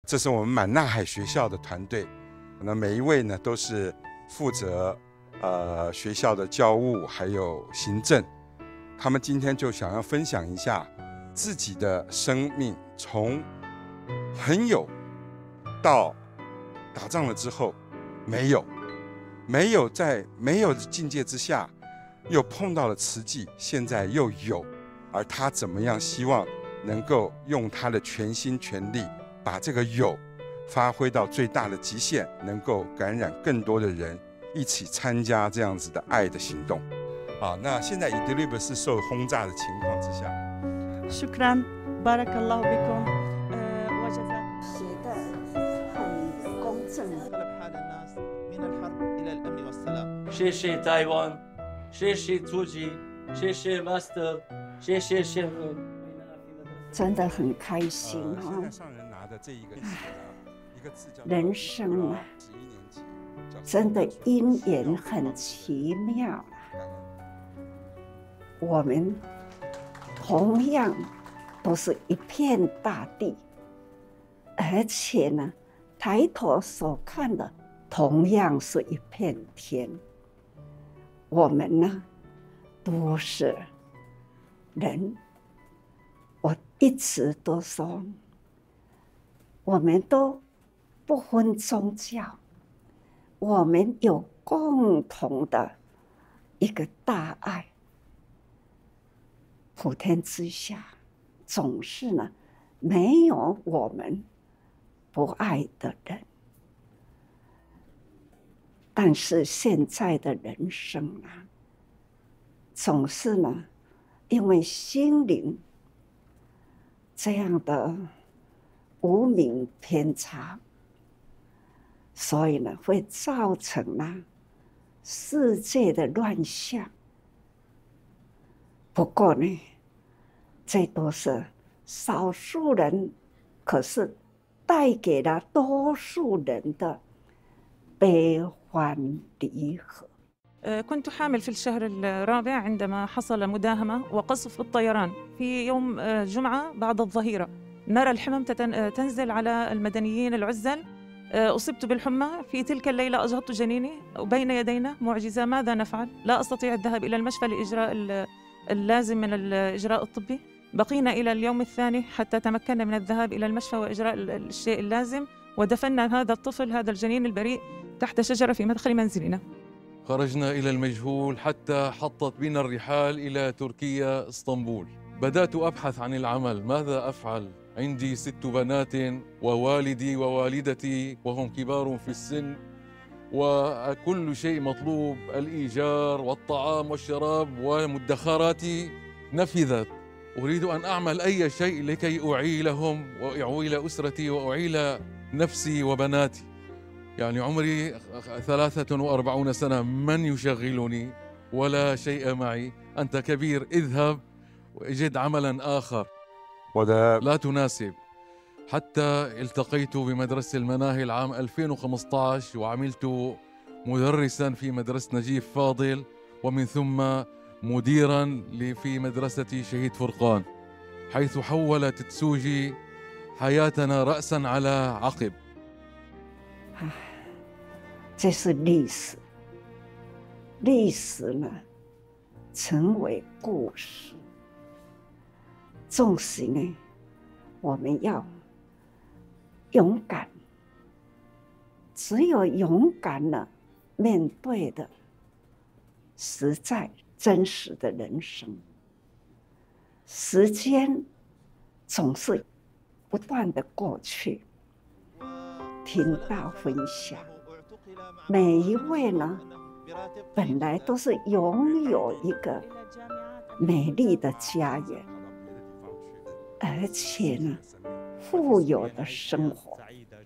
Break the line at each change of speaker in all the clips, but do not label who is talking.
这是我们满纳海学校的团队，那每一位呢都是负责学校的教务还有行政，他们今天就想要分享一下自己的生命，从很有到打仗了之后没有，在没有的境界之下，又碰到了慈济，现在又有，而他怎么样希望能够用他的全心全力，把这个有发挥到最大的极限，能够感染更多的人，一起参加这样子的爱的行动。好，那现在伊德利卜是受轰炸的情况之下。
شكرا بارك الله بكم وجزاكم
写的很公正。
谢谢台湾，谢谢主席，谢谢 Master， 谢谢先生。
真的很开心
现
哈、
在上人拿的这一个词呢，一个字叫
人生啊，
11年级叫
真的因缘很奇妙啊。我们同样都是一片大地，而且呢，抬头所看的同样是一片天。我们呢，都是人。我一直都说，我们都不分宗教，我们有共同的一个大爱。普天之下，总是呢，没有我们不爱的人。但是现在的人生啊，总是呢，因为心灵这样的无明偏差，所以呢，会造成了世界的乱象。不过呢，这都是少数人，可是带给了多数人的悲欢离合。
كنت حامل في الشهر الرابع عندما حصل مداهمة وقصف بالطيران في يوم جمعة بعد الظهيرة. نرى الحمم تنزل على المدنيين العزل. أصبت بالحمى في تلك الليلة، أجهضت جنيني وبين يدينا معجزة. ماذا نفعل؟ لا أستطيع الذهاب إلى المشفى لإجراء اللازم من الإجراء الطبي. بقينا إلى اليوم الثاني حتى تمكنا من الذهاب إلى المشفى وإجراء الشيء اللازم، ودفنا هذا الطفل، هذا الجنين البريء تحت شجرة في مدخل منزلنا.
خرجنا إلى المجهول حتى حطت بنا الرحال إلى تركيا اسطنبول. بدأت أبحث عن العمل، ماذا أفعل؟ عندي 6 بنات ووالدي ووالدتي وهم كبار في السن، وكل شيء مطلوب، الإيجار والطعام والشراب ومدخراتي نفذت. أريد أن أعمل أي شيء لكي أعيلهم وأعيل أسرتي وأعيل نفسي وبناتي. يعني عمري 43 سنة، من يشغلني؟ ولا شيء معي. أنت كبير، اذهب وجد عملا آخر لا تناسب. حتى التقيت بمدرسة المناهي العام 2015 وعملت مدرسا في مدرسة نجيب فاضل، ومن ثم مديرا في مدرسة شهيد فرقان، حيث حولت تسوجي حياتنا رأسا على عقب.
这是历史，历史呢，成为故事。纵使呢，我们要勇敢，只有勇敢了，面对的实在真实的人生。时间总是不断的过去，听到分享，每一位呢，本来都是拥有一个美丽的家园，而且呢，富有的生活。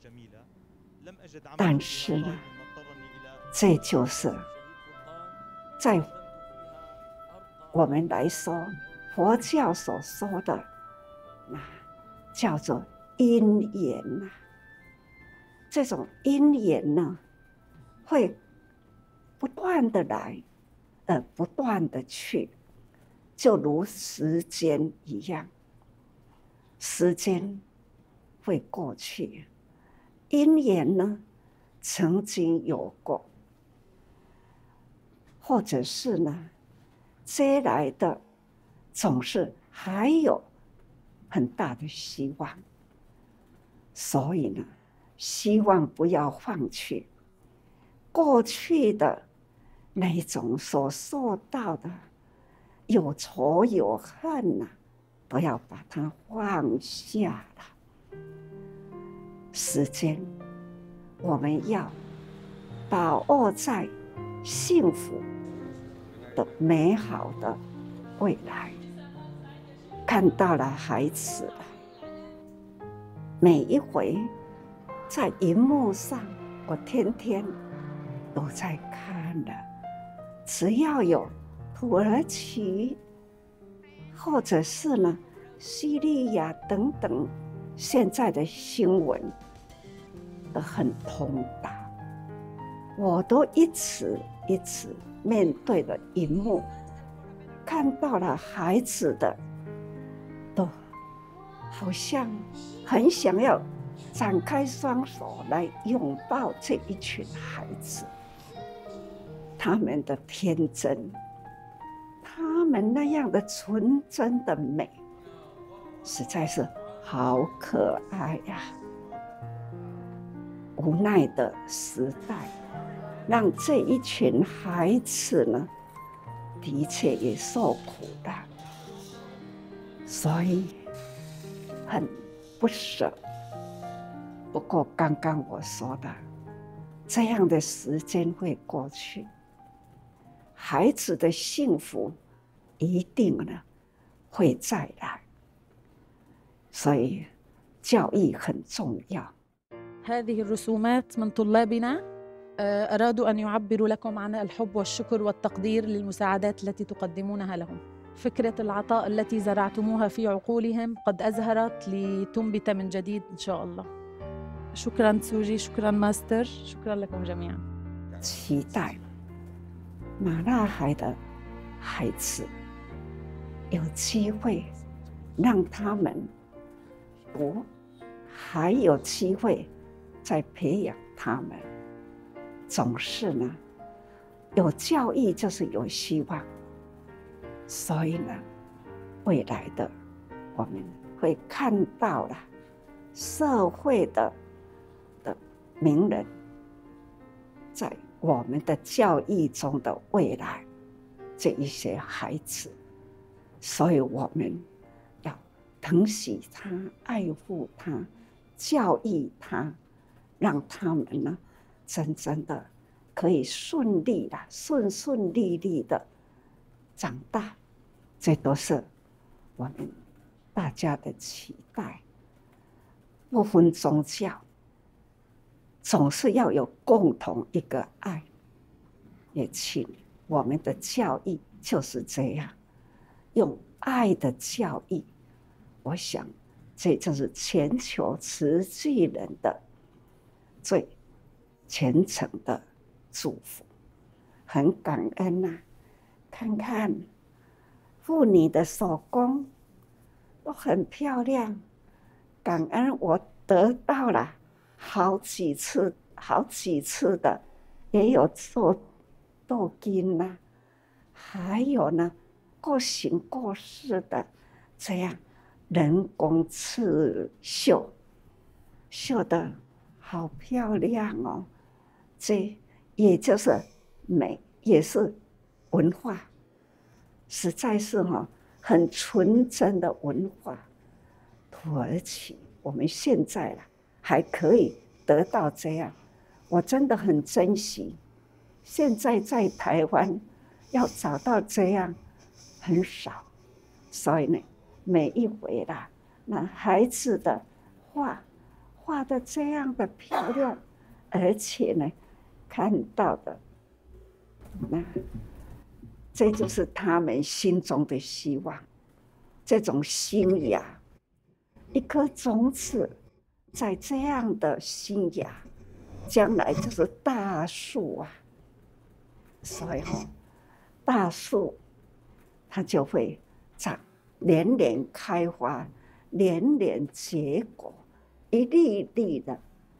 但是呢，这就是在我们来说，佛教所说的，那叫做因缘呐。这种因缘呢，会不断的来，不断的去，就如时间一样，时间会过去， 因缘呢曾经有过，或者是呢接来的总是还有很大的希望，所以呢希望不要放弃过去的那种所受到的有仇有恨啊，都要把它放下了。时间我们要把握在幸福的美好的未来。看到了孩子了，每一回在荧幕上，我天天都在看的。只要有土耳其，或者是呢叙利亚等等，现在的新闻都很通达，我都一次一次面对了荧幕，看到了孩子的，都好像很想要展开双手来拥抱这一群孩子，他们的天真，他们那样的纯真的美，实在是好可爱呀！无奈的时代，让这一群孩子呢，的确也受苦了，所以很不舍。不过刚刚我说的，这样的时间会过去，孩子的幸福一定呢会再来，所以教育很重要。
هذه الرسومات من طلابنا أرادوا أن يعبروا لكم عن الحب والشكر والتقدير للمساعدات التي تقدمونها لهم. فكرة العطاء التي زرعتموها في عقولهم قد أزهرت لتنبت من جديد إن شاء الله. شكراً سوجي، شكراً ماستر، شكراً لكم جميعاً.
期待马纳海的孩子有机会让他们读，还有机会再培养他们。总是呢，有教育就是有希望，所以呢，未来的我们会看到了社会的名人在我们的教育中的未来，这一些孩子，所以我们要疼惜他、爱护他、教育他，让他们呢真正的可以顺利的、顺顺利利的长大，这都是我们大家的期待。不分宗教，总是要有共同一个爱。也请我们的教育就是这样，用爱的教育，我想这就是全球慈济人的最虔诚的祝福。很感恩啊，看看妇女的手工都很漂亮，感恩我得到了好几次的，也有做豆巾啦，还有呢过形过式的这样人工刺绣，绣得好漂亮哦。这也就是美，也是文化，实在是很纯真的文化。土耳其我们现在还可以得到这样，我真的很珍惜。现在在台湾要找到这样很少，所以呢，每一回那孩子的画的这样的漂亮，而且呢，看到的那这就是他们心中的希望，这种新芽，一颗种子，在这样的新芽，将来就是大树啊。所以大树它就会长，连连开花，连连结果，一粒一粒的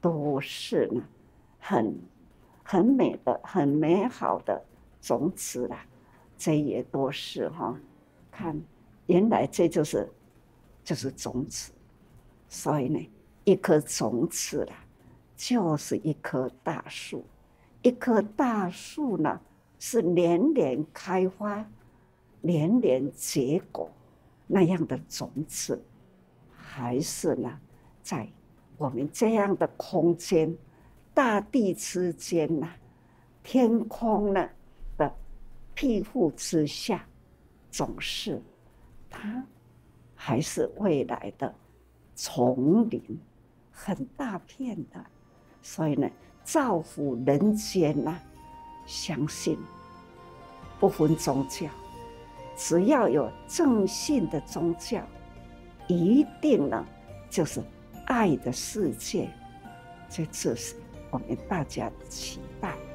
都是呢很美的、很美好的种子啦。这也都是哈，看原来这就是种子，所以呢，一颗种子啦，就是一棵大树。一棵大树呢，是年年开花、年年结果那样的种子，还是呢，在我们这样的空间、大地之间呢，天空呢的庇护之下，总是它还是未来的丛林，很大片的，所以呢，造福人间呐，相信不分宗教，只要有正信的宗教，一定呢就是爱的世界，这是我们大家的期待。